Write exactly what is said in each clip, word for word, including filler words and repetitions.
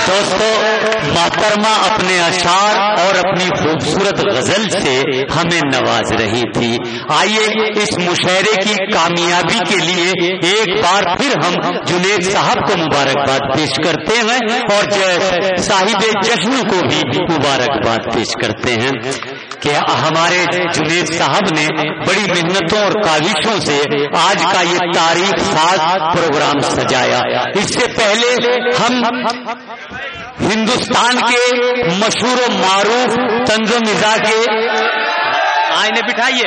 دوستو محترمہ اپنے اشعار اور اپنی خوبصورت غزل سے ہمیں نواز رہی تھی. آئیے اس مشاعرے کی کامیابی کے لیے ایک بار پھر ہم جنید صاحب کو مبارکباد پیش کرتے ہیں اور صاحب جشن کو بھی مبارکباد پیش کرتے ہیں کہ ہمارے جنید صاحب نے بڑی محنتوں اور کاوشوں سے آج کا یہ تاریخ ساز پروگرام سجایا. اس سے پہلے ہم ہندوستان کے مشہور و معروف طنز و مزاح کے آئینے بٹھائیے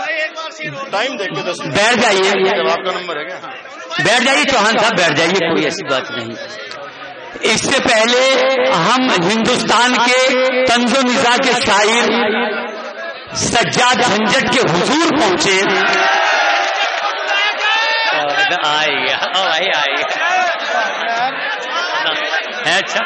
بیٹھ جائیے بیٹھ جائیے چوہان صاحب بیٹھ جائیے, کوئی ایسی بات نہیں. اس سے پہلے ہم ہندوستان کے طنز و مزاح کے شاعر سجاد جھنجھٹ کے حضور پہنچے. اچھا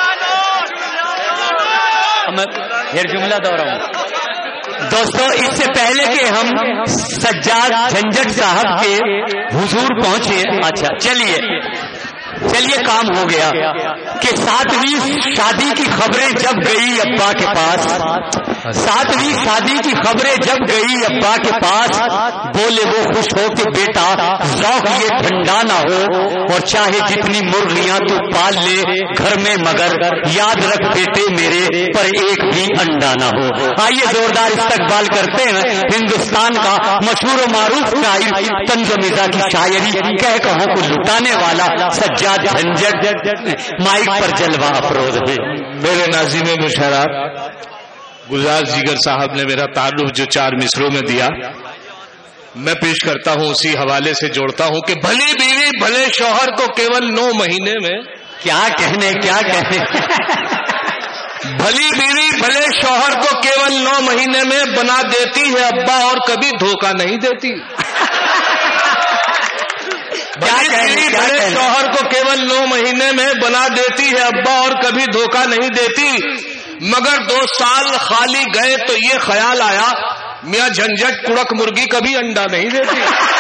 میں پھر جملہ دوہرا ہوں دوستو. اس سے پہلے کہ ہم سجاد جھنجھٹ صاحب کے حضور پہنچے, اچھا چلیے چلیے کام ہو گیا کہ ساتویں شادی کی خبریں جب گئی ابا کے پاس, ساتویں شادی کی خبریں جب گئی ابا کے پاس, بولے وہ خوش ہو کہ بیٹا ذوق یہ ٹھنڈا نہ ہو اور چاہے جتنی مرغیاں تو پال لے گھر میں مگر یاد رکھ بیٹے میرے پر ایک بھی انڈا نہ ہو. آئیے زوردار استقبال کرتے ہیں ہندوستان کا مشہور و معروف شاعر طنز و مزاح کی شاعری کہہ کہوں کو لٹانے والا سجاد جھنجھٹ مائک پر جلوہ افروز ہے. میرے ناظرین مشاعرہ گلزار جیگر صاحب نے میرا تعارف جو چار مصروں میں دیا میں پیش کرتا ہوں, اسی حوالے سے جوڑتا ہوں کہ بھلی بیوی بھلے شوہر کو کیول نو مہینے میں, کیا کہنے کیا کہنے بھلی بیوی بھلے شوہر کو کیول نو مہینے میں بنا دیتی ہے ابا اور کبھی دھوکہ نہیں دیتی. بھلی بیوی بھلے شوہر کو کیول نو مہینے میں بنا دیتی ہے ابا اور کبھی دھوکہ نہیں دیتی, مگر دو سال خالی گئے تو یہ خیال آیا میاں جھنجھٹ کڑک مرغی کبھی انڈا نہیں دیتی.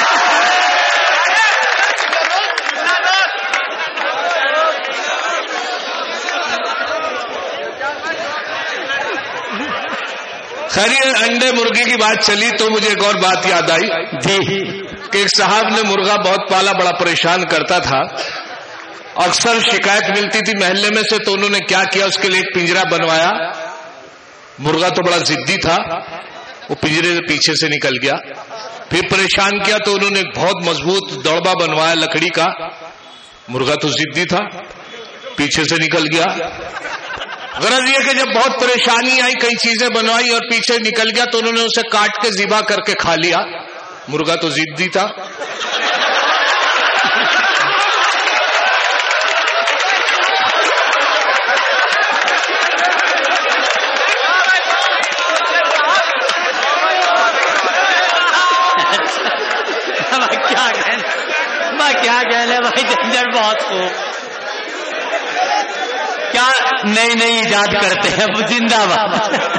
خیر انڈے مرغی کی بات چلی تو مجھے ایک اور بات یاد آئی جی کہ ایک صاحب نے مرغا بہت پالا, بڑا پریشان کرتا تھا, اکثر شکایت ملتی تھی محلے میں سے, تو انہوں نے کیا کیا اس کے لیے ایک پنجرا بنوایا. مرغا تو بڑا ضدی تھا, وہ پنجرے کے پیچھے سے نکل گیا. پھر پریشان کیا تو انہوں نے بہت مضبوط دوڑبا بنوایا لکڑی کا. مرغا تو ضدی تھا, پیچھے سے نکل گیا. غرض یہ کہ جب بہت پریشانی آئی, کئی چیزیں بنوائی اور پیچھے نکل گیا تو انہوں نے اسے کاٹ کے ذبح کر کے کھا لیا. مرغا تو ضدی تھا. کیا کہنے میں کیا کہنے بھائی جھنجھٹ بہت خوب, کیا نئی نئی ایجاد کرتے ہیں زندہ باد.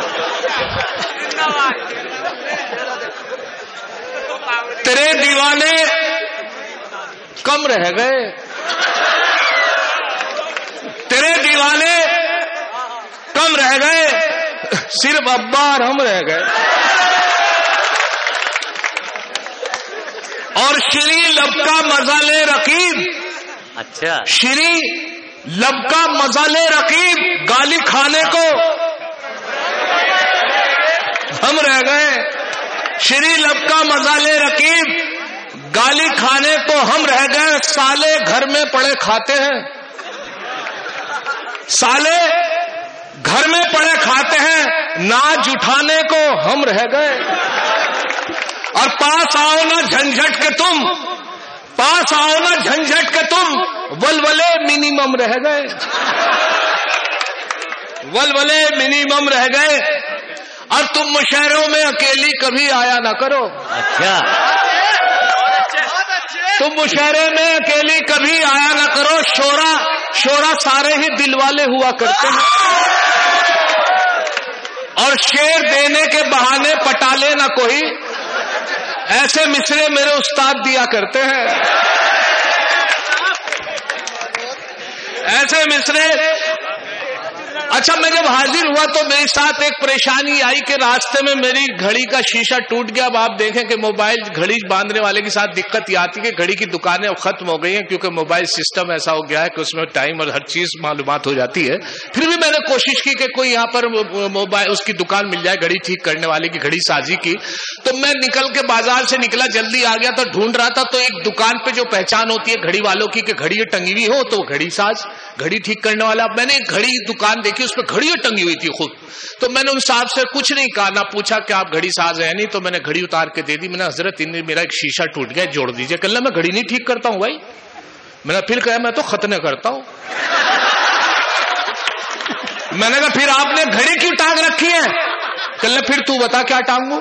تیرے دیوانے کم رہ گئے, تیرے دیوانے کم رہ گئے, صرف ابا اور ہم رہ گئے. اور شری لب کا مزہ لے رقیب, اچھا شری لب کا مزہ لے رقیب, گالی کھانے کو ہم رہ گئے. شری لب کا مزہ لے رقیب, گالی کھانے کو ہم رہ گئے. سالے گھر میں پڑے کھاتے ہیں, سالے گھر میں پڑے کھاتے ہیں, ناچ اٹھانے کو ہم رہ گئے. اور پاس آؤ نا جھنجھٹ کے تم, پاس آؤ نا جھنجھٹ کے تم, ولولے منیمم رہ گئے, ولولے منیمم رہ گئے. اور تم مشاعروں میں اکیلی کبھی آیا نہ کرو. اچھا تم مشاعرے میں اکیلی کبھی آیا نہ کرو. شورا شورا سارے ہی دل والے ہوا کرتے ہیں, اور شعر دینے کے بہانے پٹالے نہ کوئی. ایسے مصرے میرے استاد دیا کرتے ہیں, ایسے مصرے اچھا میں جب حاضر ہوا تو میرے ساتھ ایک پریشانی آئی کہ راستے میں میری گھڑی کا شیشہ ٹوٹ گیا. اب آپ دیکھیں کہ موبائل گھڑی باندھنے والے کے ساتھ دقت یہ آتی ہے کہ گھڑی کی دکانیں اب ختم ہو گئی ہیں کیونکہ موبائل سسٹم ایسا ہو گیا ہے کہ اس میں ٹائم اور ہر چیز معلومات ہو جاتی ہے. پھر بھی میں نے کوشش کی کہ کوئی یہاں پر موبائل اس کی دکان مل جائے گھڑی ٹھیک کرنے والے کی, گھڑی سازی کی. تو میں نکل کے بازار سے نکلا, جلدی آ گیا تو ڈھونڈ رہا تھا تو ایک دکان پہ جو پہچان ہوتی ہے گھڑی والوں کی کہ گھڑی ٹنگی ہوئی ہو تو گھڑی ساز, گھڑی ٹھیک کرنے والا. میں نے ایک گھڑی دکان دیکھی اس پہ گھڑی ٹنگی ہوئی تھی خود. تو میں نے ان صاحب سے کچھ نہیں کہا, نہ پوچھا کہ آپ گھڑی ساز ہیں نہیں, تو میں نے گھڑی اتار کے دے دی. میں نے حضرت ان میرا ایک شیشہ ٹوٹ گیا, جوڑ دیجیے. کل میں گھڑی نہیں ٹھیک کرتا ہوں بھائی. میں نے پھر کہا میں تو ختنے کرتا ہوں. میں نے کہا پھر آپ نے گھڑی کیوں ٹانگ رکھی ہے؟ کل پھر تو بتا کیا ٹانگوں.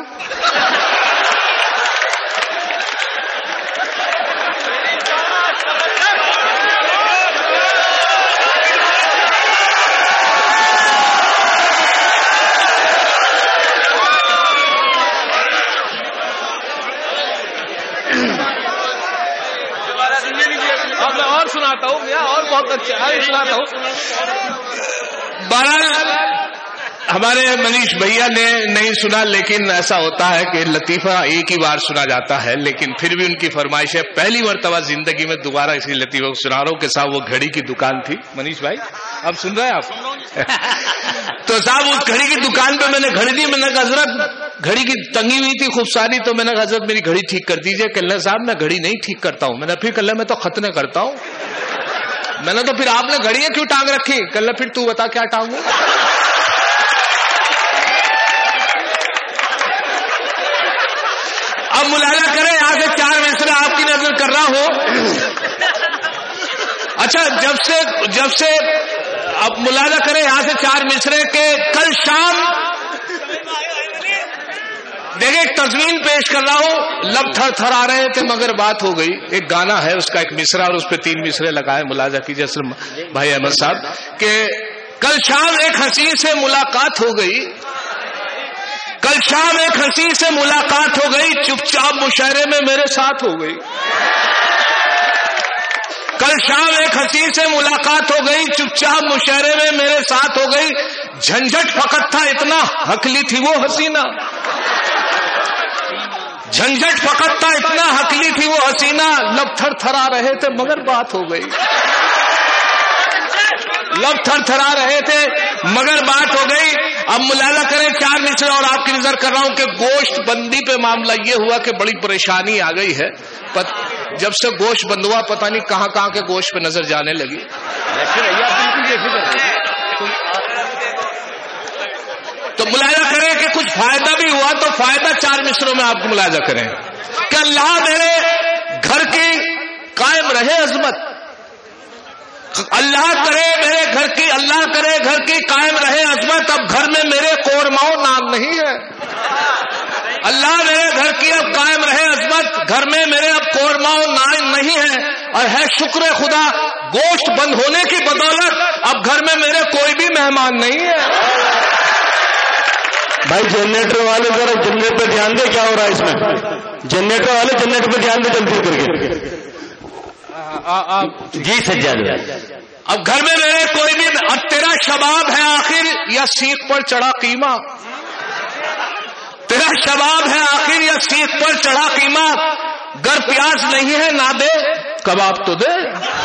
اور سناتا ہوں اور بہت اچھا سناتا ہوں. بہرحال ہمارے منیش بھیا نے نہیں سنا, لیکن ایسا ہوتا ہے کہ لطیفہ ایک ہی بار سنا جاتا ہے, لیکن پھر بھی ان کی فرمائش ہے پہلی مرتبہ زندگی میں دوبارہ اسی لطیفہ کو سنا رہا ہوں کہ صاحب وہ گھڑی کی دکان تھی. منیش بھائی اب سن رہے ہیں آپ؟ تو صاحب اس گھڑی کی دکان پہ میں نے گھڑی دی. میں نے کہا حضرت گھڑی کی تنگی ہوئی تھی خوب ساری, تو میں نے کہا حضرت میری گھڑی ٹھیک کر دیجیے. کہنے صاحب میں گھڑی نہیں ٹھیک کرتا ہوں. میں نے پھر کہنے میں تو ختنے کرتا ہوں. میں نے تو پھر آپ نے گھڑیاں کیوں ٹانگ رکھی؟ کہنے پھر تو بتا کیا ٹانگوں. اب ملاحظہ کریں یہاں سے چار مصرے آپ کی نظر کر رہا ہوں. اچھا جب سے جب سے اب ملاحظہ کریں یہاں سے چار مصرے کے کل شام دیکھیں ایک تضمین پیش کر رہا ہوں. لب تھر تھر آ رہے تھے مگر بات ہو گئی. ایک گانا ہے اس کا ایک مصرا اور اس پہ تین مصرے لگائے. ملاحظہ کیجیے اسلم بھائی احمد صاحب کہ کل شام ایک حسین سے ملاقات ہو گئی. کل شام ایک حسین سے ملاقات ہو گئی, چپ چاپ مشاعرے میں میرے ساتھ ہو گئی. کل شام ایک حسین سے ملاقات ہو گئی, چپ چاپ مشاعرے میں میرے ساتھ ہو گئی. جھنجھٹ فقط تھا اتنا حقلی تھی وہ حسینہ. جھنجھٹ فقط تھا اتنا حقلی تھی وہ حسینہ. لب تھر تھرا رہے تھے مگر بات ہو گئی. لب تھر تھرا رہے تھے مگر بات ہو گئی. اب ملاحظہ کریں چار مصرے اور آپ کی نظر کر رہا ہوں کہ گوشت بندی پہ معاملہ یہ ہوا کہ بڑی پریشانی آ گئی ہے. پت... جب سے گوشت بند ہوا پتہ نہیں کہاں کہاں کے گوشت پہ نظر جانے لگی. تو ملاحظہ کریں کہ کچھ فائدہ بھی ہوا تو فائدہ چار مصروں میں آپ کو ملاحظہ کریں کہ اللہ میرے گھر کی قائم رہے عظمت. اللہ کرے میرے گھر کی اللہ کرے گھر کی قائم رہے عظمت. اب گھر میں میرے قورماؤں نان نہیں ہے. اللہ میرے گھر کی اب قائم رہے عظمت. گھر میں میرے اب قورماؤں نان نہیں ہے. اور ہے شکر خدا گوشت بند ہونے کی بدولت اب گھر میں میرے کوئی بھی مہمان نہیں ہے. بھائی جنریٹر والے ذرا جنریٹر پہ دھیان دے, کیا ہو رہا ہے اس میں؟ جنریٹر والے جنریٹر پہ دھیان دے جلدی کر کے. جی سجاد. اب گھر میں میرے کوئی بھی, اب تیرا شباب ہے آخر یا سیخ پر چڑھا قیمہ. تیرا شباب ہے آخر یا سیخ پر چڑھا قیمہ. گر پیاز نہیں ہے نہ دے کباب تو دے.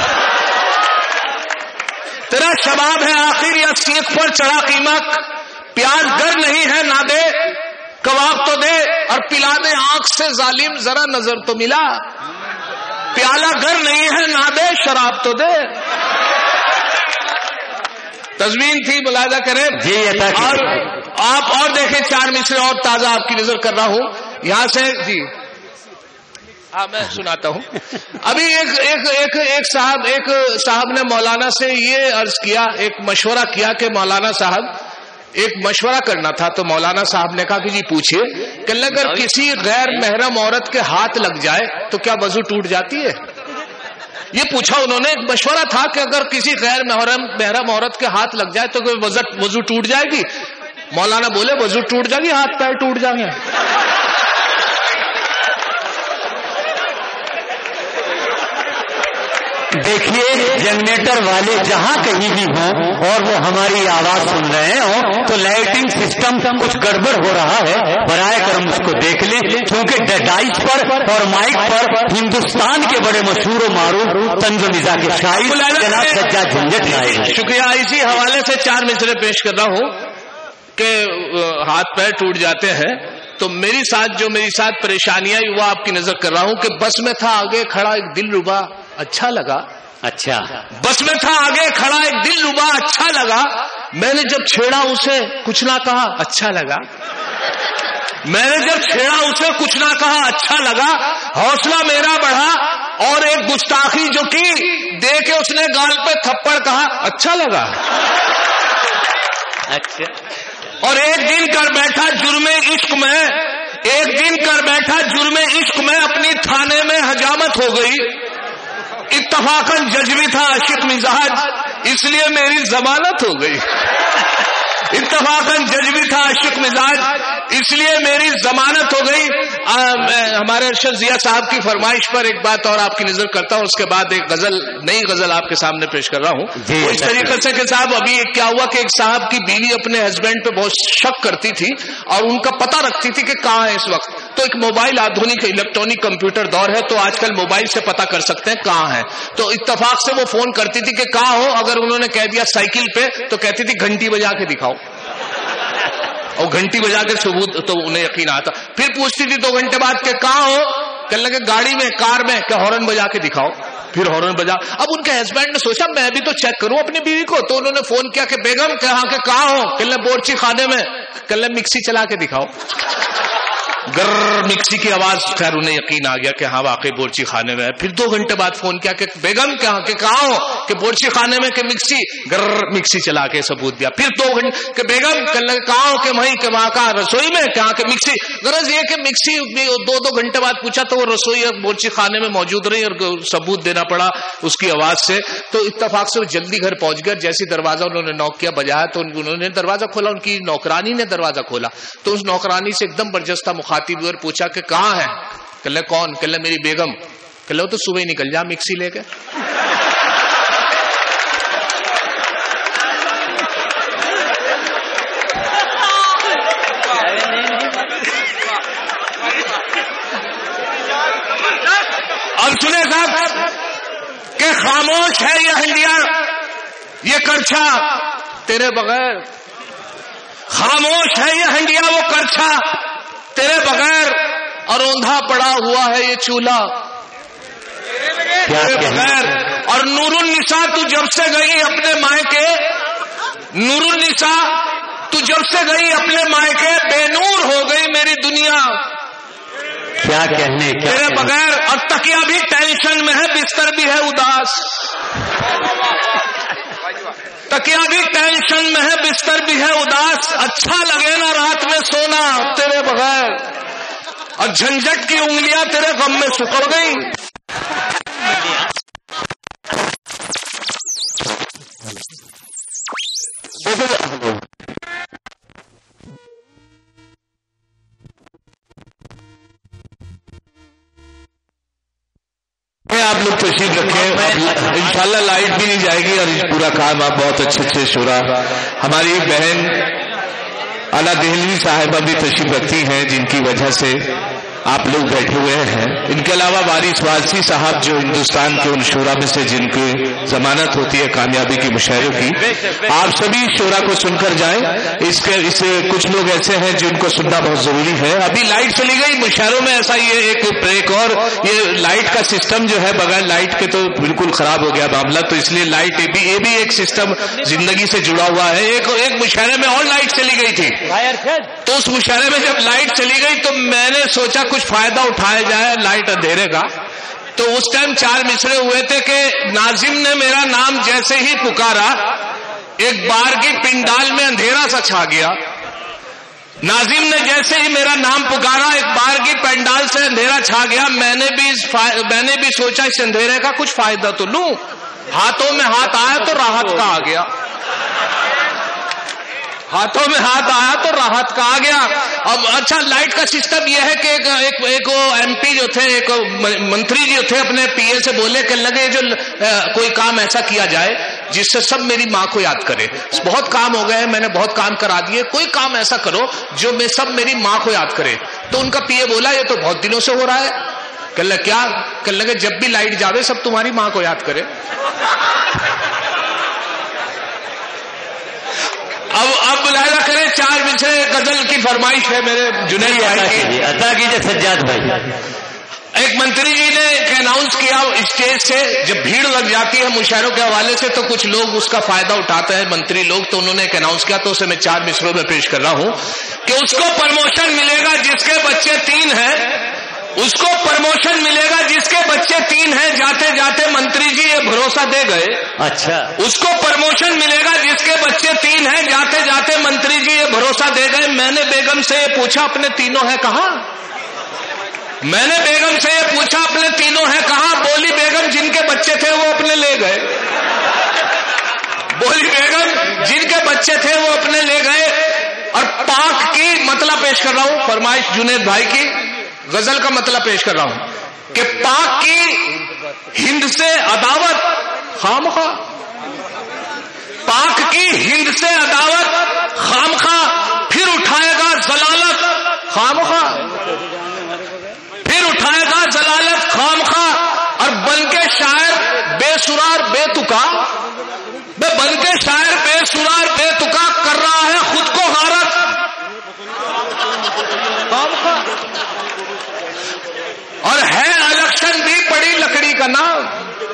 تیرا شباب ہے آخر یا سیخ پر چڑھا قیمہ. پیاز گر نہیں ہے نہ دے کباب تو دے. اور پلا دے آنکھ سے ظالم ذرا نظر تو ملا. پیالہ گر نہیں ہے نہ دے شراب تو دے. تضمین تھی ملاحظہ کریں. جی اور آپ اور دیکھیں چار مصرے اور تازہ آپ کی نظر کر رہا ہوں یہاں سے. جی ہاں میں سناتا ہوں. ابھی ایک ایک ایک ایک صاحب ایک صاحب نے مولانا سے یہ عرض کیا, ایک مشورہ کیا کہ مولانا صاحب ایک مشورہ کرنا تھا. تو مولانا صاحب نے کہا کہ جی پوچھئے. کہ اگر کسی غیر محرم عورت کے ہاتھ لگ جائے تو کیا وضو ٹوٹ جاتی ہے؟ یہ پوچھا انہوں نے. ایک مشورہ تھا کہ اگر کسی غیر محرم محرم عورت کے ہاتھ لگ جائے تو وضو ٹوٹ جائے گی. مولانا بولے وضو ٹوٹ جائے گی, ہاتھ پیر ٹوٹ جائیں گے. دیکھیے جنریٹر والے جہاں کہیں بھی ہوں اور وہ ہماری آواز سن رہے ہوں تو لائٹنگ سسٹم کچھ گڑبڑ ہو رہا ہے، برائے کرم اس کو دیکھ لیں، کیونکہ ڈائس پر اور مائک پر ہندوستان کے بڑے مشہور و معروف طنز و مزاح کے شاعر جناب سجاد جھنجھٹ آئے ہیں۔ شکریہ۔ اسی حوالے سے چار مصرے پیش کر رہا ہوں کہ ہاتھ پیر ٹوٹ جاتے ہیں، تو میری ساتھ جو میری ساتھ پریشانیاں وہ آپ کی نظر کر رہا ہوں کہ بس میں تھا آگے کھڑا ایک دل ربا اچھا لگا، اچھا بس میں تھا آگے کھڑا ایک دل ربا اچھا لگا، میں نے جب چھیڑا اسے کچھ نہ کہا اچھا لگا، میں نے جب چھیڑا اسے کچھ نہ کہا اچھا لگا، حوصلہ میرا بڑھا اور ایک گستاخی جو کی دے کے اس نے گال پہ تھپڑ کہا اچھا لگا، اچھا اور ایک دن کر بیٹھا جرم عشق میں، ایک دن کر بیٹھا جرم عشق میں اپنی تھانے میں حجامت ہو گئی، اتفاقاً جج بھی تھا عاشق مزاج اس لیے میری ضمانت ہو گئی، اتفاقاً جج بھی تھا عاشق مزاج اس لیے میری ضمانت ہو گئی۔ ہمارے ارشد ضیاء صاحب کی فرمائش پر ایک بات اور آپ کی نظر کرتا ہوں، اس کے بعد ایک غزل نئی غزل آپ کے سامنے پیش کر رہا ہوں۔ اس طریقے سے کہ صاحب ابھی ایک کیا ہوا کہ ایک صاحب کی بیوی اپنے ہسبینڈ پہ بہت شک کرتی تھی اور ان کا پتہ رکھتی تھی کہ کہاں ہے اس وقت، تو ایک موبائل آدھونک الیکٹرانک کمپیوٹر دور ہے تو آج کل موبائل سے پتہ کر سکتے ہیں کہاں ہے، تو اتفاق سے وہ فون کرتی تھی کہ کہاں ہو، اگر انہوں نے کہہ دیا سائیکل پہ تو کہتی تھی گھنٹی بجا کے دکھاؤ، اور گھنٹی بجا کے ثبوت تو انہیں یقین آتا، پھر پوچھتی تھی دو گھنٹے بعد کہ کہاں ہو، کہنے لگے گاڑی میں کار میں، کہ ہارن بجا کے دکھاؤ، پھر ہارن بجا۔ اب ان کے ہسبینڈ نے سوچا میں بھی تو چیک کروں اپنی بیوی کو، تو انہوں نے فون کیا کہ بیگم کہاں کہ کہاں ہو، کہنے بورچی خانے میں، کہنے مکسی چلا کے دکھاؤ، گر مکسی کی آواز، خیر انہیں یقین آ گیا کہ ہاں واقعی بورچی خانے میں ہے۔ پھر دو گھنٹے بعد فون کیا کہ بیگم کہاں کہ کہاں ہو، کہ بورچی خانے میں، کہ مکسی، گر مکسی چلا کے ثبوت دیا۔ پھر دو گھنٹے کہ بیگم کہاں ہو، کہ وہیں کہ وہاں کہاں رسوئی میں، کہاں کہ مکسی، غرض یہ کہ مکسی دو دو گھنٹے بعد پوچھا تو وہ رسوئی اور بورچی خانے میں موجود رہی اور ثبوت دینا پڑا اس کی آواز سے۔ تو اتفاق سے وہ جلدی گھر پہنچ گئے، جیسی دروازہ انہوں نے نوک کیا بجایا تو انہوں نے دروازہ کھولا، ان کی نوکرانی نے دروازہ کھولا تو اس نوکرانی سے ایک دم برجستہ مخاطب ہوئے اور پوچھا کہ کہاں ہے، کہ لے کون، کہ لے میری بیگم، کہ لے تو صبح ہی نکل جا مکسی لے کے۔ اب سنے صاحب کہ خاموش ہے یہ ہنڈیا یہ کرچھا تیرے بغیر، خاموش ہے یہ ہنڈیا وہ کرچھا تیرے بغیر، اور اوندھا پڑا ہوا ہے یہ چولہا تیرے بغیر، اور نور النساء تو جب سے گئی اپنے مائکے، نور النساء تو جب سے گئی اپنے مائکے، بے نور ہو گئی میری دنیا کیا کہنے کیا تیرے بغیر، اور تکیا بھی ٹینشن میں ہے بستر بھی ہے اداس، تکیا بھی ٹینشن میں ہے بستر بھی ہے اداس، اچھا لگے نا رات میں سونا تیرے بغیر، اور جھنجھٹ کی انگلیاں تیرے غم میں سکڑ گئی۔ آپ لوگ تشریف رکھیں، انشاءاللہ لائٹ بھی نہیں جائے گی اور پورا کام آپ بہت اچھے سے شورا۔ ہماری ایک بہن اعلیٰ دہلوی صاحبہ بھی تشریف رکھتی ہیں جن کی وجہ سے آپ لوگ بیٹھے ہوئے ہیں، ان کے علاوہ وارث وارثی صاحب جو ہندوستان کے ان شورا میں سے جن کی ضمانت ہوتی ہے کامیابی کی مشاعرے کی، آپ سبھی شورا کو سن کر جائیں، اس کے اس کچھ لوگ ایسے ہیں جن کو سننا بہت ضروری ہے۔ ابھی لائٹ چلی گئی مشاعروں میں، ایسا یہ ایک بریک، اور یہ لائٹ کا سسٹم جو ہے بغیر لائٹ کے تو بالکل خراب ہو گیا معاملہ، تو اس لیے لائٹ یہ بھی ایک سسٹم زندگی سے جڑا ہوا ہے۔ ایک ایک مشاعرے میں اور لائٹ چلی گئی تھی، تو اس مشاعرے میں جب لائٹ چلی گئی تو میں نے سوچا کچھ فائدہ اٹھایا جائے لائٹ اندھیرے کا، تو اس ٹائم چار مصرے ہوئے تھے کہ ناظم نے میرا نام جیسے ہی پکارا ایک بار کی پنڈال میں اندھیرا سا چھا گیا، ناظم نے جیسے ہی میرا نام پکارا ایک بار کی پنڈال سے اندھیرا چھا گیا، میں نے بھی اس فا... میں نے بھی سوچا اس اندھیرے کا کچھ فائدہ تو لوں، ہاتھوں میں ہاتھ آیا تو راحت کا آ گیا، ہاتھوں میں ہاتھ آیا تو راحت کا آ گیا. اب اچھا لائٹ کا سسٹم یہ ہے کہ ایک, ایک, ایک وہ ایم پی جو تھے, ایک منتری جو تھے, اپنے پی اے سے بولے کہ لگے جو کوئی کام ایسا کیا جائے جس سے سب میری ماں کو یاد کرے. بہت کام ہو گئے, میں نے بہت کام کرا دیے, کوئی کام ایسا کرو جو میں سب میری ماں کو یاد کرے. تو ان کا پی اے بولا یہ تو بہت دنوں سے ہو رہا ہے. کہ لگے کیا؟ کہ لگے جب بھی لائٹ جاوے سب تمہاری ماں کو یاد کرے. اب اب ملاحظہ کریں, چار مصرے غزل کی فرمائش ہے میرے جنید بھائی کی. عطا کیجیے سجاد بھائی. ایک منتری جی نے ایک اناؤنس کیا اسٹیج سے, جب بھیڑ لگ جاتی ہے مشاعروں کے حوالے سے تو کچھ لوگ اس کا فائدہ اٹھاتے ہیں منتری لوگ, تو انہوں نے ایک اناؤنس کیا, تو اسے میں چار مصروں میں پیش کر رہا ہوں کہ اس کو پروموشن ملے گا جس کے بچے تین ہیں, اس کو پروموشن ملے گا جس کے بچے تین ہیں. جاتے جاتے منتری جی یہ بھروسہ دے گئے. اچھا. اس کو پروموشن ملے گا جس کے بچے تین ہیں. جاتے جاتے منتری جی یہ بھروسہ دے گئے. میں نے بیگم سے یہ پوچھا اپنے تینوں ہیں کہاں؟ میں نے بیگم سے یہ پوچھا اپنے تینوں ہیں کہاں؟ بولی بیگم جن کے بچے تھے وہ اپنے لے گئے. بولی بیگم جن کے بچے تھے وہ اپنے لے گئے. اور پاک کی مطلب پیش کر رہا ہوں, فرمائش جنید بھائی کی, غزل کا مطلب پیش کر رہا ہوں کہ پاک کی ہند سے عداوت خامخواہ, پاک کی ہند سے عداوت خامخواہ, پھر اٹھائے گا ضلالت خامخواہ, پھر اٹھائے گا ضلالت خامخواہ. اور بن کے شاعر بے سرار بے تکا, بن کے شاعر بے سرار بے تکا کر رہا ہے خود کو غارت خامخواہ. اور ہے الیکشن بھی پڑی لکڑی کا نام,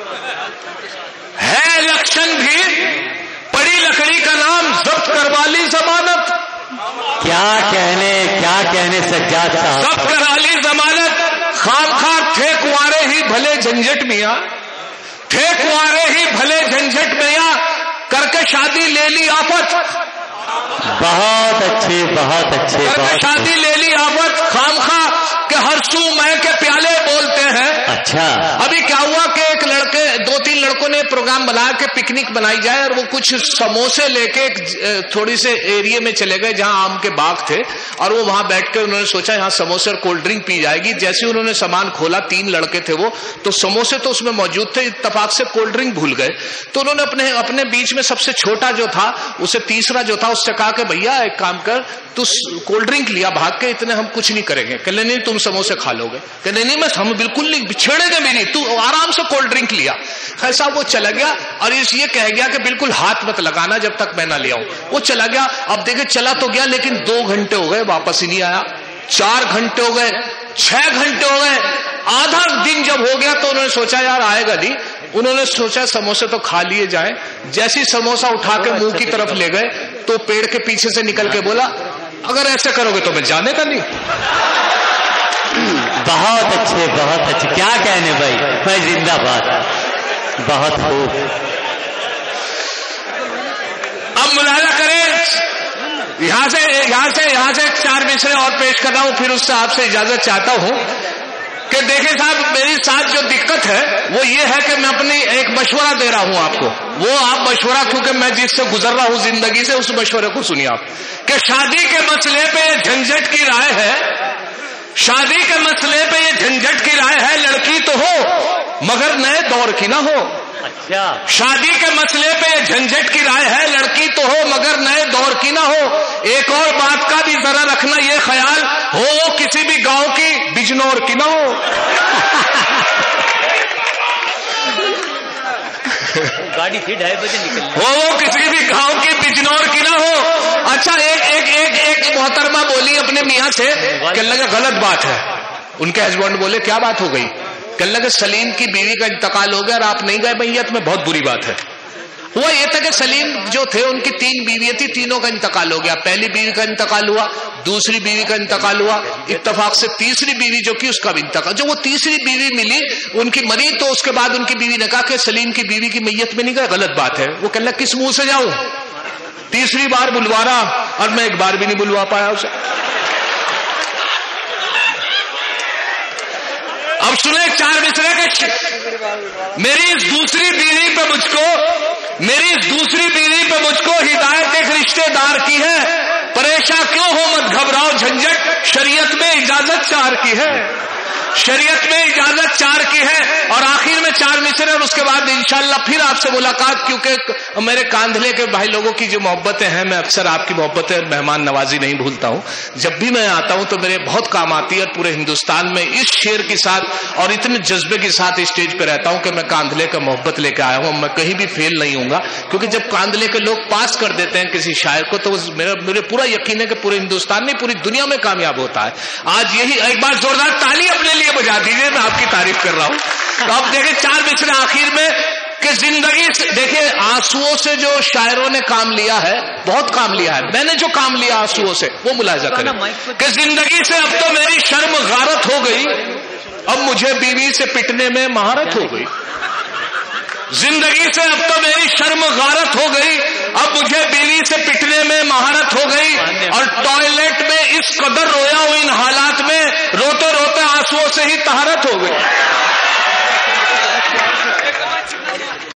ہے الیکشن بھی پڑی لکڑی کا نام, ضبط کروا لی ضمانت. کیا کہنے کیا کہنے سجاد صاحب, ضبط کروا لی ضمانت. خام خواہ تھے کنوارے ہی بھلے جھنجٹ میاں, تھے کنوارے ہی بھلے جھنجٹ میاں, کر کے شادی لے لی آفت. بہت اچھے بہت اچھے. کر کے شادی لے لی آفت خام خواہ کہ ہر سو میں کے پیالے بولتے ہیں. اچھا. ابھی کیا ہوا کہ ایک لڑکے دو تین لڑکوں نے پروگرام بنا کے پکنک بنائی جائے, اور وہ کچھ سموسے لے کے ایک تھوڑی سے ایریے میں چلے گئے جہاں آم کے باغ تھے, اور وہ وہاں بیٹھ کے انہوں نے سوچا یہاں سموسے اور کولڈ ڈرنک پی جائے گی. جیسے انہوں نے سامان کھولا, تین لڑکے تھے وہ, تو سموسے تو اس میں موجود تھے, اتفاق سے کولڈ ڈرنک بھول گئے. تو انہوں نے اپنے اپنے بیچ میں سب سے چھوٹا جو تھا, اسے تیسرا جو تھا, اس سے کہا کہ بھیا ایک کام کر, تو کولڈ ڈرنک لیا بھاگ کے, اتنے ہم کچھ نہیں کریں گے. کہ نہیں تم سموسے کھا لو گے. کہ نہیں میں ہم بالکل نہیں چھیڑے گے بھی نہیں, تو آرام سے کولڈ ڈرنک لیا. خیر صاحب وہ چلا گیا, اور اس یہ کہہ گیا کہ بالکل ہاتھ مت لگانا جب تک میں نہ لے آؤں. وہ چلا گیا. اب دیکھیں چلا تو گیا, لیکن دو گھنٹے ہو گئے واپس ہی نہیں آیا. چار گھنٹے ہو گئے, چھ گھنٹے ہو گئے, آدھا دن جب ہو گیا تو انہوں نے سوچا یار آئے گا نہیں. انہوں نے سوچا سموسے تو کھا لیے جائیں. جیسی سموسا اٹھا کے منہ کی طرف لے گئے تو پیڑ کے پیچھے سے نکل کے بولا اگر ایسے کرو گے تو میں جانے کا نہیں. بہت اچھے بہت اچھے. کیا کہنے بھائی, بھائی زندہ باد, بہت خوب. اب ملاحظہ کریں, یہاں سے یہاں سے یہاں سے چار مصرے اور پیش کر رہا ہوں, پھر اس سے آپ سے اجازت چاہتا ہوں کہ دیکھیں صاحب میری ساتھ جو دقت ہے وہ یہ ہے کہ میں اپنی ایک مشورہ دے رہا ہوں آپ کو. وہ آپ مشورہ, کیونکہ میں جس سے گزر رہا ہوں زندگی سے, اس مشورے کو سنیے آپ. کہ شادی کے مسئلے پہ یہ جھنجٹ کی رائے ہے, شادی کے مسئلے پہ یہ جھنجٹ کی رائے ہے, لڑکی تو ہو مگر نئے دور کی نہ ہو. اچھا. شادی کے مسئلے پہ یہ جھنجٹ کی رائے ہے, لڑکی تو ہو مگر نئے دور کی نہ ہو. ایک اور بات کا بھی ذرا رکھنا یہ خیال, ہو وہ کسی بھی گاؤں کی بجنور کی نہ ہو. گاڑی تھی ڈھائی بجے نکل, ہو وہ کسی بھی گاؤں کی بجنور کی نہ ہو. اچھا ایک ایک ایک ایک محترمہ بولی اپنے میاں سے, کہنے لگا غلط بات ہے. ان کے ہسبینڈ بولے کیا بات ہو گئی؟ کہنے لگے سلیم کی بیوی کا انتقال ہو گیا اور آپ نہیں گئے میت میں, بہت بری بات ہے. ہوا یہ تھا کہ سلیم جو تھے ان کی تین بیویاں تھی, تینوں کا انتقال ہو گیا. پہلی بیوی کا انتقال ہوا, دوسری بیوی کا انتقال ہوا, اتفاق سے تیسری بیوی جو کی اس کا بھی انتقال. جب وہ تیسری بیوی ملی ان کی مری, تو اس کے بعد ان کی بیوی نے کہا کہ سلیم کی بیوی کی میت میں نہیں گئے, غلط بات ہے. وہ کہنے لگا کس منہ سے جاؤں, تیسری بار بلوا رہا اور میں ایک بار بھی نہیں بلوا پایا اسے. اب سنیں چار مصرے کے, میری اس دوسری بیوی پہ مجھ کو میری اس دوسری بیوی پہ مجھ کو ہدایت ایک رشتے دار کی ہے. इजाजत चार की है, शरीयत में इजाजत चार की है। और आखिर में चार मिसरे और उसके बाद इंशाअल्लाह फिर आपसे मुलाकात, क्योंकि मेरे कांधले के भाई लोगों की जो मोहब्बतें हैं, मैं अक्सर आपकी मोहब्बतें और मेहमान नवाजी नहीं भूलता हूँ। जब भी मैं आता हूँ तो मेरे बहुत काम आती है। और पूरे हिंदुस्तान में इस शेर के साथ और इतने जज्बे के साथ स्टेज पे रहता हूँ कि मैं कांधले का मोहब्बत लेकर आया हूँ। मैं कहीं भी फेल नहीं हूँगा, क्योंकि जब कांधले के लोग पास कर देते हैं किसी शायर को तो मेरा मेरे पूरा यकीन है कि पूरे हिंदुस्तान नहीं पूरी दुनिया में कामयाब होता है। आज यही एक बार जोरदार ताली अपने लिए बजा दीजिए, मैं आपकी तारीफ कर रहा हूँ। तो अब देखिए चार मिसरे आखिर में कि जिंदगी से, देखिए आंसुओं से जो शायरों ने काम लिया है, बहुत काम लिया है, मैंने जो काम लिया आंसुओं से वो मुलाहिजा करें कि जिंदगी से अब तो मेरी शर्म गारत हो गई, अब मुझे बीवी से पिटने में महारत हो गई। जिंदगी से अब तो मेरी शर्म गारत हो गई, अब मुझे बीवी से पिटने में महारत हो गई। और टॉयलेट में इस कदर रोया हूं इन हालात में, रोते रोते आंसुओं से ही तहारत हो गई।